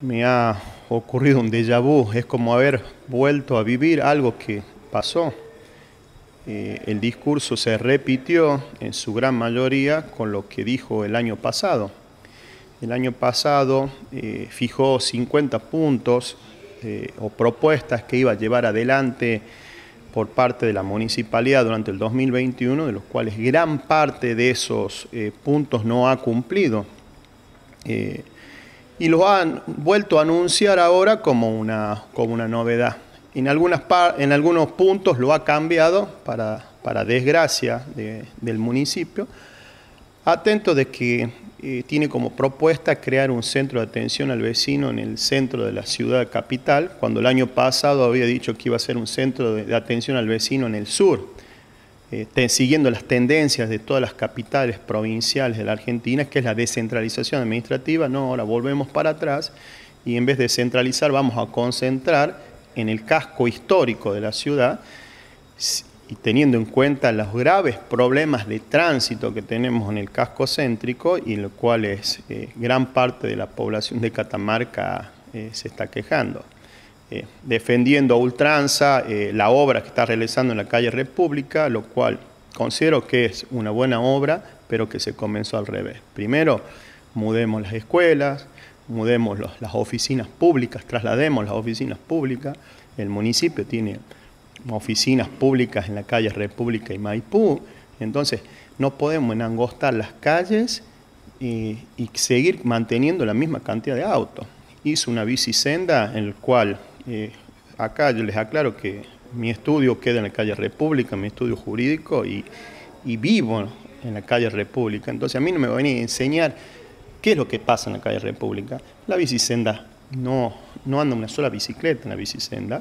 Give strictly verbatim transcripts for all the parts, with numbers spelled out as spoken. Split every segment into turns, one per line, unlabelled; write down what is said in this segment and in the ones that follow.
Me ha ocurrido un déjà vu, es como haber vuelto a vivir algo que pasó. Eh, el discurso se repitió en su gran mayoría con lo que dijo el año pasado. El año pasado eh, fijó cincuenta puntos eh, o propuestas que iba a llevar adelante por parte de la municipalidad durante el dos mil veintiuno, de los cuales gran parte de esos eh, puntos no ha cumplido. Eh, y los han vuelto a anunciar ahora como una, como una novedad. En, algunas en algunos puntos lo ha cambiado para, para desgracia de, del municipio, atento de que eh, tiene como propuesta crear un centro de atención al vecino en el centro de la ciudad capital, cuando el año pasado había dicho que iba a ser un centro de, de atención al vecino en el sur. Eh, siguiendo las tendencias de todas las capitales provinciales de la Argentina, que es la descentralización administrativa. No, ahora volvemos para atrás y en vez de centralizar vamos a concentrar en el casco histórico de la ciudad, y teniendo en cuenta los graves problemas de tránsito que tenemos en el casco céntrico, y en lo cual es, eh, gran parte de la población de Catamarca eh, se está quejando. Eh, defendiendo a ultranza eh, la obra que está realizando en la calle República, lo cual considero que es una buena obra, pero que se comenzó al revés. Primero, mudemos las escuelas, mudemos los, las oficinas públicas, traslademos las oficinas públicas. El municipio tiene oficinas públicas en la calle República y Maipú, entonces no podemos enangostar las calles y, y seguir manteniendo la misma cantidad de autos. Hizo una bicisenda en la cual, eh, acá yo les aclaro que mi estudio queda en la calle República, mi estudio jurídico, y, y vivo en la calle República. Entonces a mí no me van a enseñar qué es lo que pasa en la calle República. La bicisenda, no, no anda una sola bicicleta en la bicisenda,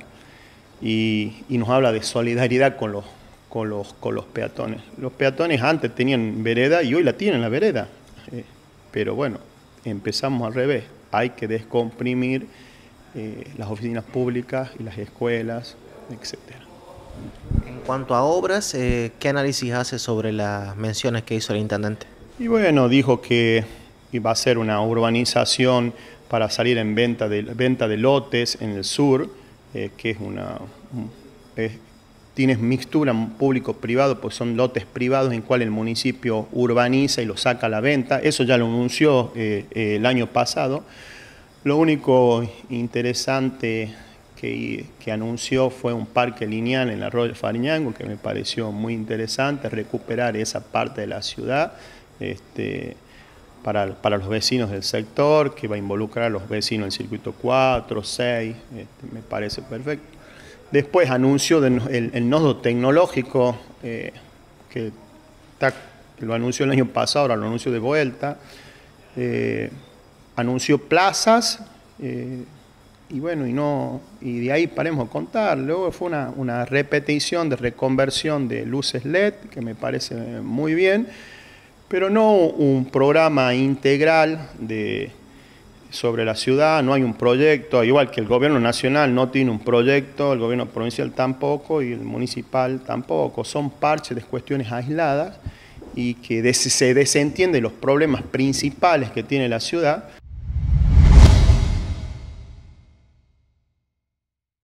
y, y nos habla de solidaridad con los, con, los, con los peatones. Los peatones antes tenían vereda y hoy la tienen la vereda, eh, pero bueno, empezamos al revés. Hay que descomprimir eh, las oficinas públicas y las escuelas, etcétera.
En cuanto a obras, eh, ¿qué análisis hace sobre las menciones que hizo el intendente?
Y bueno, dijo que iba a ser una urbanización para salir en venta de, venta de lotes en el sur, eh, que es una... Es, tienes mixtura público-privado, pues son lotes privados en cual el municipio urbaniza y lo saca a la venta. Eso ya lo anunció eh, eh, el año pasado. Lo único interesante que, que anunció fue un parque lineal en el Arroyo Fariñango, que me pareció muy interesante, recuperar esa parte de la ciudad este, para, para los vecinos del sector, que va a involucrar a los vecinos del circuito cuatro, seis, este, me parece perfecto. Después anunció de, el, el nodo tecnológico, eh, que, está, que lo anunció el año pasado, ahora lo anunció de vuelta. Eh, anunció plazas, eh, y bueno, y, no, y de ahí paremos de contar. Luego fue una, una repetición de reconversión de luces L E D, que me parece muy bien, pero no un programa integral de... sobre la ciudad. No hay un proyecto, igual que el gobierno nacional no tiene un proyecto, el gobierno provincial tampoco y el municipal tampoco. Son parches de cuestiones aisladas y que des se desentienden los problemas principales que tiene la ciudad